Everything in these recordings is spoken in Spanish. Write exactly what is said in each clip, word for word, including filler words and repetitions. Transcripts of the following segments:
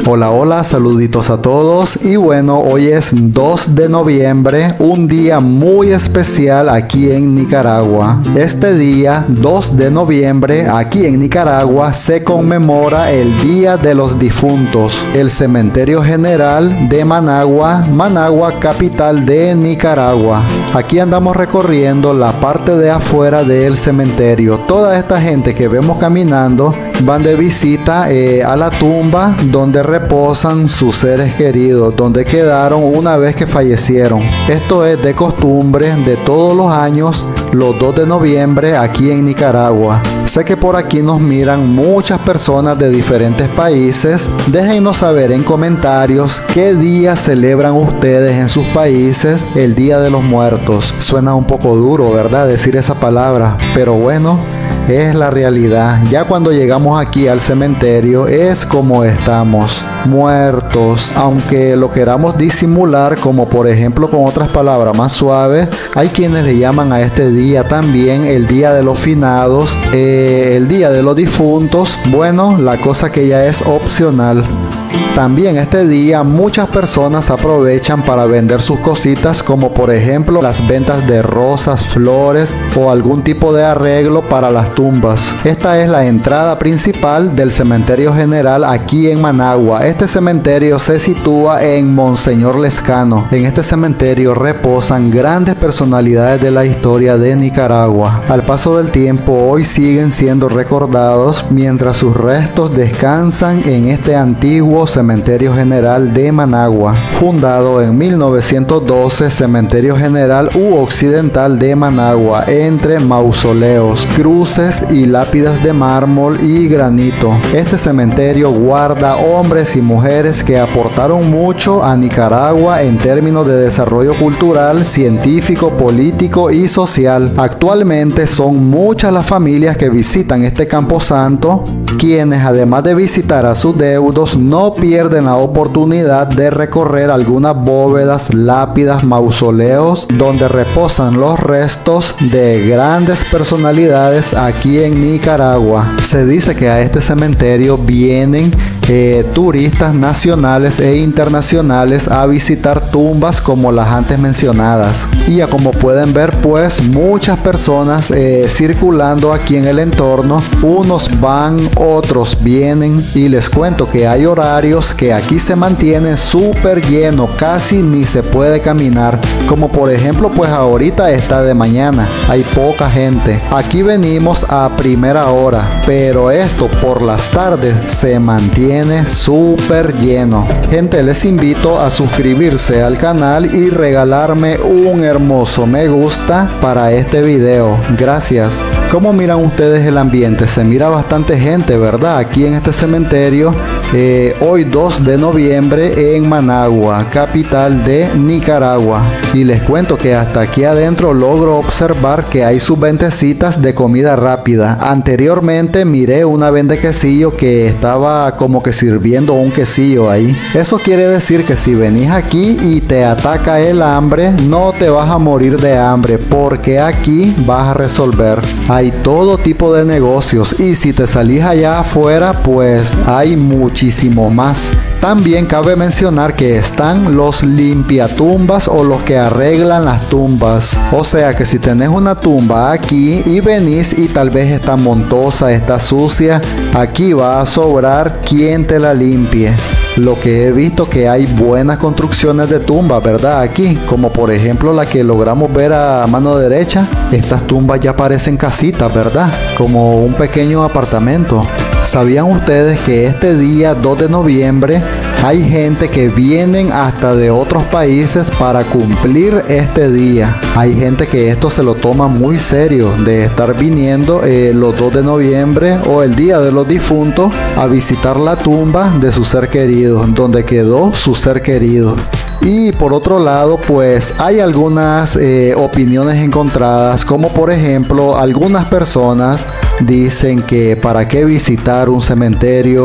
Hola, hola, saluditos a todos. Y bueno, hoy es dos de noviembre, un día muy especial aquí en Nicaragua. Este día, dos de noviembre, aquí en Nicaragua, se conmemora el Día de los Difuntos. El Cementerio General de Managua, Managua, capital de Nicaragua. Aquí andamos recorriendo la parte de afuera del cementerio. Toda esta gente que vemos caminando van de visita eh, a la tumba donde reposan sus seres queridos, donde quedaron una vez que fallecieron. Esto es de costumbre de todos los años, los dos de noviembre aquí en Nicaragua. Sé que por aquí nos miran muchas personas de diferentes países. Déjennos saber en comentarios qué día celebran ustedes en sus países el Día de los Muertos. Suena un poco duro, ¿verdad? Decir esa palabra, pero bueno, es la realidad. Ya cuando llegamos aquí al cementerio es como estamos, muertos. Aunque lo queramos disimular, como por ejemplo con otras palabras más suaves, hay quienes le llaman a este día también el Día de los Finados, eh, el Día de los Difuntos. Bueno, la cosa que ya es opcional. También este día muchas personas aprovechan para vender sus cositas, como por ejemplo las ventas de rosas, flores o algún tipo de arreglo para las tumbas. Esta es la entrada principal del Cementerio General aquí en Managua. Este cementerio se sitúa en Monseñor Lescano. En este cementerio reposan grandes personalidades de la historia de Nicaragua. Al paso del tiempo hoy siguen siendo recordados mientras sus restos descansan en este antiguo cementerio Cementerio General de Managua, fundado en mil novecientos doce, Cementerio General u Occidental de Managua, entre mausoleos, cruces y lápidas de mármol y granito. Este cementerio guarda hombres y mujeres que aportaron mucho a Nicaragua en términos de desarrollo cultural, científico, político y social. Actualmente son muchas las familias que visitan este camposanto, quienes además de visitar a sus deudos no pierden la oportunidad de recorrer algunas bóvedas, lápidas, mausoleos donde reposan los restos de grandes personalidades aquí en Nicaragua. Se dice que a este cementerio vienen eh, turistas nacionales e internacionales a visitar tumbas como las antes mencionadas. Y ya como pueden ver, pues muchas personas eh, circulando aquí en el entorno. Unos van, otros vienen, y les cuento que hay horarios que aquí se mantiene súper lleno, casi ni se puede caminar, como por ejemplo pues ahorita está de mañana, hay poca gente. Aquí venimos a primera hora, pero esto por las tardes se mantiene súper lleno. Gente, les invito a suscribirse al canal y regalarme un hermoso me gusta para este video. Gracias. ¿Cómo miran ustedes el ambiente? Se mira bastante gente, ¿verdad? Aquí en este cementerio, eh, hoy dos de noviembre en Managua, capital de Nicaragua. Y les cuento que hasta aquí adentro logro observar que hay sus ventecitas de comida rápida. Anteriormente miré una vende quesillo que estaba como que sirviendo un quesillo ahí. Eso quiere decir que si venís aquí y te ataca el hambre, no te vas a morir de hambre, porque aquí vas a resolver. Hay todo tipo de negocios, y si te salís allá afuera, pues hay muchísimo más. También cabe mencionar que están los limpiatumbas o los que arreglan las tumbas. O sea que si tenés una tumba aquí y venís y tal vez está montosa, está sucia, aquí va a sobrar quien te la limpie. Lo que he visto que hay buenas construcciones de tumbas, ¿verdad? Aquí, como por ejemplo la que logramos ver a mano derecha. Estas tumbas ya parecen casitas, ¿verdad? Como un pequeño apartamento. ¿Sabían ustedes que este día dos de noviembre hay gente que vienen hasta de otros países para cumplir este día? Hay gente que esto se lo toma muy serio, de estar viniendo eh, los dos de noviembre o el Día de los Difuntos a visitar la tumba de su ser querido, donde quedó su ser querido. Y por otro lado, pues hay algunas eh, opiniones encontradas, como por ejemplo algunas personas dicen que para qué visitar un cementerio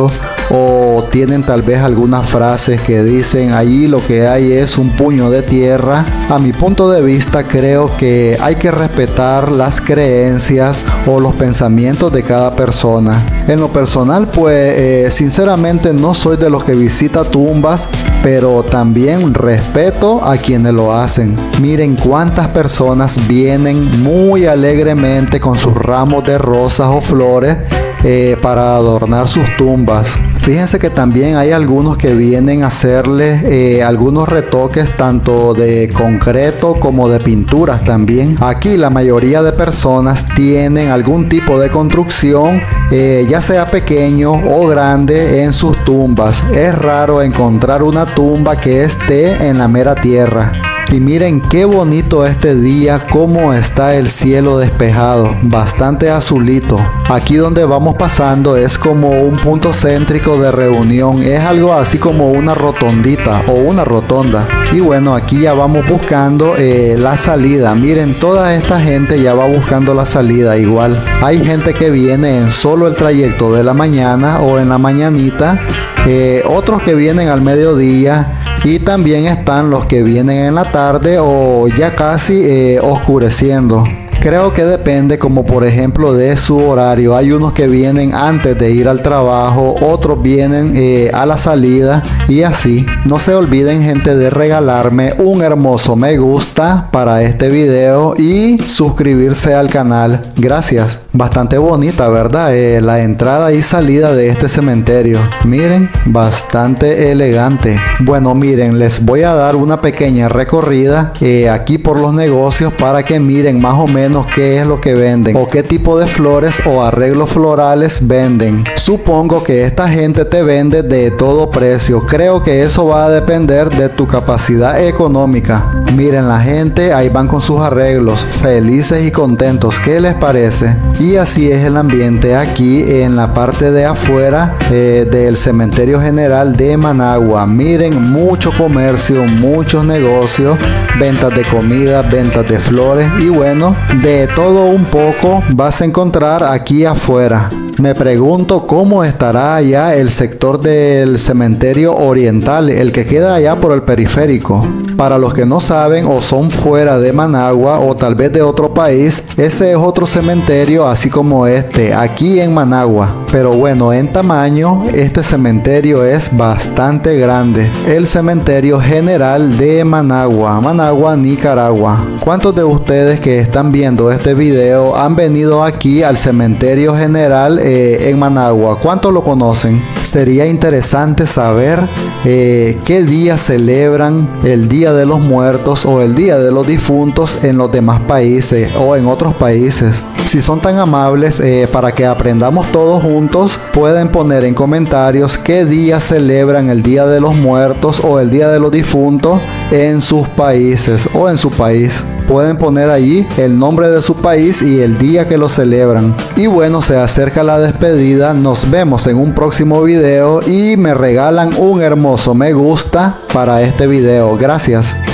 o tienen tal vez algunas frases que dicen allí lo que hay es un puño de tierra. A mi punto de vista, creo que hay que respetar las creencias o los pensamientos de cada persona. En lo personal, pues eh, sinceramente no soy de los que visita tumbas, pero también respeto a quienes lo hacen. Miren cuántas personas vienen muy alegremente con sus ramos de rosas o flores eh, para adornar sus tumbas. Fíjense que también hay algunos que vienen a hacerle eh, algunos retoques tanto de concreto como de pinturas también. Aquí la mayoría de personas tienen algún tipo de construcción, eh, ya sea pequeño o grande, en sus tumbas. Es raro encontrar una tumba que esté en la mera tierra. Y miren qué bonito este día, cómo está el cielo despejado, bastante azulito. Aquí donde vamos pasando es como un punto céntrico de reunión, es algo así como una rotondita o una rotonda. Y bueno, aquí ya vamos buscando eh, la salida. Miren, toda esta gente ya va buscando la salida igual. Hay gente que viene en solo el trayecto de la mañana o en la mañanita. Eh, otros que vienen al mediodía, y también están los que vienen en la tarde o ya casi eh, oscureciendo. Creo que depende, como por ejemplo de su horario. Hay unos que vienen antes de ir al trabajo, otros vienen eh, a la salida y así. No se olviden, gente, de regalarme un hermoso me gusta para este video y suscribirse al canal. Gracias. Bastante bonita, ¿verdad? Eh, la entrada y salida de este cementerio. Miren, bastante elegante. Bueno, miren, les voy a dar una pequeña recorrida eh, aquí por los negocios para que miren más o menos qué es lo que venden o qué tipo de flores o arreglos florales venden. Supongo que esta gente te vende de todo precio. Creo que eso va a depender de tu capacidad económica. Miren, la gente ahí van con sus arreglos, felices y contentos. ¿Qué les parece? Y así es el ambiente aquí en la parte de afuera eh, del Cementerio General de Managua. Miren, mucho comercio, muchos negocios, ventas de comida, ventas de flores y bueno, de todo un poco vas a encontrar aquí afuera. Me pregunto cómo estará allá el sector del cementerio oriental, el que queda allá por el periférico. Para los que no saben o son fuera de Managua o tal vez de otro país, ese es otro cementerio así como este, aquí en Managua. Pero bueno, en tamaño, este cementerio es bastante grande. El Cementerio General de Managua, Managua, Nicaragua. ¿Cuántos de ustedes que están viendo este video han venido aquí al Cementerio General eh, en Managua? ¿Cuántos lo conocen? Sería interesante saber eh, qué día celebran el Día de los Muertos o el Día de los Difuntos en los demás países o en otros países. Si son tan amables, eh, para que aprendamos todos juntos, pueden poner en comentarios qué día celebran el Día de los Muertos o el Día de los Difuntos en sus países o en su país. Pueden poner allí el nombre de su país y el día que lo celebran. Y bueno, se acerca la despedida. Nos vemos en un próximo video y me regalan un hermoso me gusta para este video. Gracias.